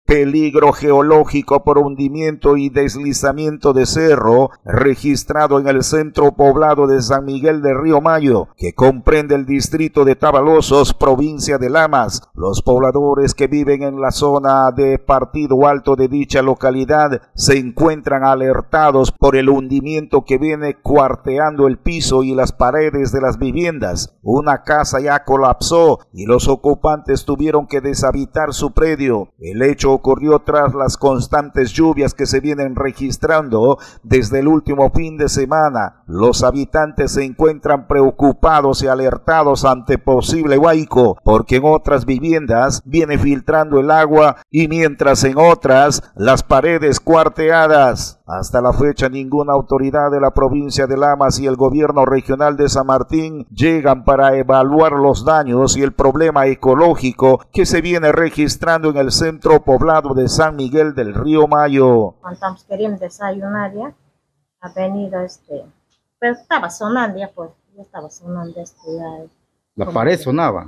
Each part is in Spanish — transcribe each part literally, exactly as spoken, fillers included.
Peligro geológico por hundimiento y deslizamiento de cerro registrado en el centro poblado de San Miguel del Río Mayo, que comprende el distrito de Tabalosos, provincia de Lamas. Los pobladores que viven en la zona de Partido Alto de dicha localidad se encuentran alertados por el hundimiento que viene cuarteando el piso y las paredes de las viviendas. Una casa ya colapsó y los ocupantes tuvieron que deshabitar su predio. El hecho ocurrió tras las constantes lluvias que se vienen registrando desde el último fin de semana. Los habitantes se encuentran preocupados y alertados ante posible huaico, porque en otras viviendas viene filtrando el agua y mientras en otras las paredes cuarteadas. Hasta la fecha ninguna autoridad de la provincia de Lamas y el gobierno regional de San Martín llegan para evaluar los daños y el problema ecológico que se viene registrando en el centro poblado de San Miguel del Río Mayo. Cuando estamos queriendo desayunar ya, ha venido este, pero estaba sonando ya pues, ya estaba sonando este ya. La pared sonaba.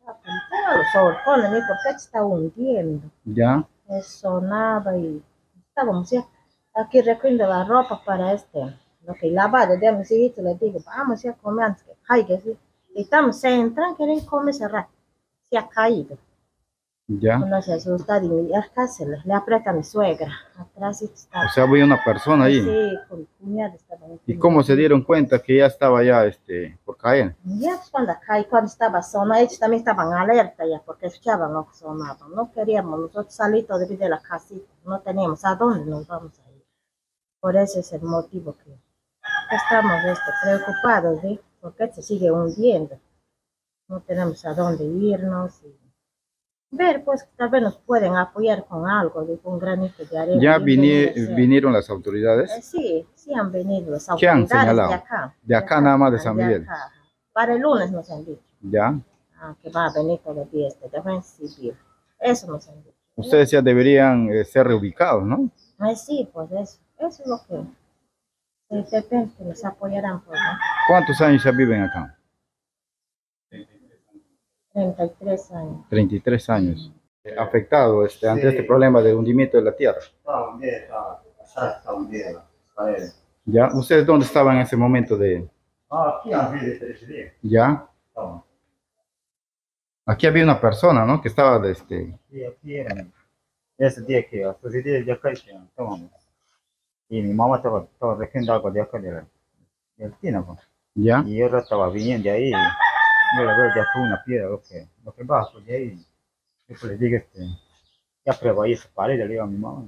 Ya, los horcones, porque se está hundiendo. Ya. Sonaba y estábamos ya aquí recogiendo la ropa para este, lo que lavado de mis hijitos, les digo, vamos a comer antes que caiga. Y estamos, se entran, quieren comer ese rato, se ha caído. Ya. Uno se asusta de mi casa, le, le aprieta a mi suegra. Atrás está. O sea, había una persona ahí. Sí, con mi cuñada estaba. ¿Y cómo se dieron cuenta que ya estaba ya este, por caer? Ya pues, cuando caí, cuando estaba sonando, ellos también estaban alerta ya, porque escuchaban lo que sonaba. No queríamos nosotros salir todavía de la casita, no teníamos a dónde nos vamos a ir. Por eso es el motivo que estamos este, preocupados, ¿sí? Porque se sigue hundiendo. No tenemos a dónde irnos. Y ver, pues, tal vez nos pueden apoyar con algo, ¿sí? Con un granito de arena. ¿Ya vini vinieron las autoridades? Eh, sí, sí han venido las autoridades. ¿Qué han señalado? De acá. De acá, de acá nada más de San de Miguel. Acá. Para el lunes nos han dicho. Ya. Ah, que va a venir todo el día este defensa civil. Eso nos han dicho. Ustedes ya deberían eh, ser reubicados, ¿no? Eh, sí, pues eso. Eso es lo que eh, depende, que nos apoyarán. Pues, ¿no? ¿Cuántos años ya viven acá? treinta y tres años. treinta y tres años. Afectado este, ante sí. este problema del hundimiento de la tierra. Está hundida, está, está hundida las paredes. ¿Ya? ¿Ustedes dónde estaban en ese momento de...? Ah, aquí ese, ese día. ¿Ya? Estamos. Aquí había una persona, ¿no? Que estaba de este... Sí, aquí era. Ese día que, hasta ese día de acá, estábamos. Y mi mamá estaba, estaba recogiendo algo de acá del, del tinaco. ¿Ya? Y yo estaba viniendo de ahí. Yo la veo, ya fue una piedra, lo que, lo que bajo de ahí. Yo pues le digo, este, ya pruebo ahí esa pared, le digo a mi mamá.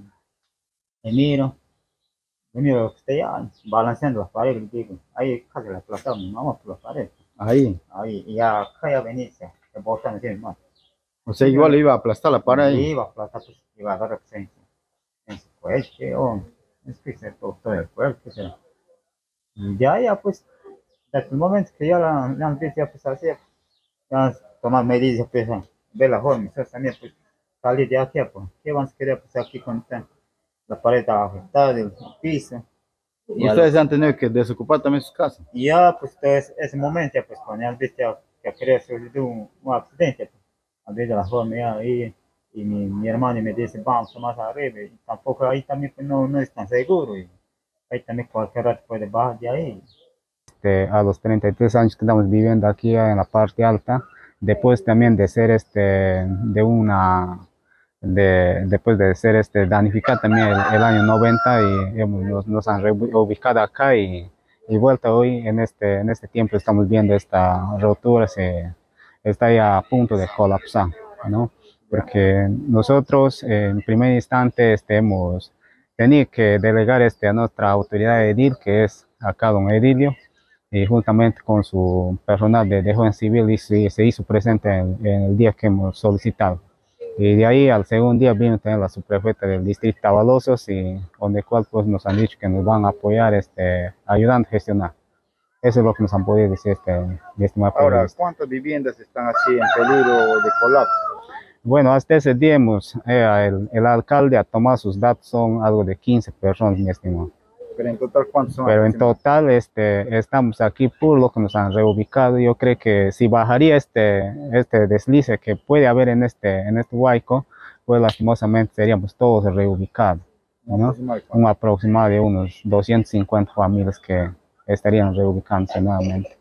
Y miro, y miro lo que está ya balanceando las paredes, le digo, ahí casi la aplastaba mi mamá por las paredes. Ahí. Ahí, y ya acá ya venía, se botan así, hermano. O sea, igual iba a aplastar la pared ahí. Iba a aplastar, pues, iba a agarrar pues, en, en su cuello, o es que se todo el cuerpo, que sea. Y ya, ya, pues, desde el momento que ya la, la empieza a empezar así, ya tomar medidas, pues, ver la forma, eso también, pues, salir de aquí, pues, ¿qué vamos a querer, pues, aquí con la pared afectada, el piso? Y ustedes lo, han tenido que desocupar también sus casas. Y ya, pues, entonces, ese momento, ya, pues, cuando ya empieza a querer suceder un, un accidente, pues, a ver de la forma, ya, ahí, y mi, mi hermano me dice, vamos más arriba, y tampoco ahí también, pues, no, no es tan seguro, y ahí también cualquier rato puede bajar de ahí. Este, a los treinta y tres años que estamos viviendo aquí en la parte alta, después también de ser este, de una, de, después de ser este, danificado también el, el año noventa y hemos, nos, nos han reubicado acá y, y vuelta hoy en este, en este tiempo estamos viendo esta rotura, se está ya a punto de colapsar, ¿no? Porque nosotros en primer instante este, hemos tenido que delegar este, a nuestra autoridad edil, que es acá don Edilio, y juntamente con su personal de defensa civil y se, se hizo presente en, en el día que hemos solicitado. Y de ahí al segundo día vino también la subprefecta del distrito Tabalosos, y donde cual pues nos han dicho que nos van a apoyar este, ayudando a gestionar. Eso es lo que nos han podido decir este, de este mapa. Ahora, ¿cuántas viviendas están así en peligro de colapso? Bueno, hasta ese día hemos, eh, el, el alcalde ha tomado sus datos, son algo de quince personas, mi estimado. Pero en total, ¿cuántos son? Pero en total este, estamos aquí por lo que nos han reubicado. Yo creo que si bajaría este, este deslice que puede haber en este, en este huaico, pues lastimosamente seríamos todos reubicados, ¿no? Un aproximado de unos doscientas cincuenta familias que estarían reubicándose nuevamente.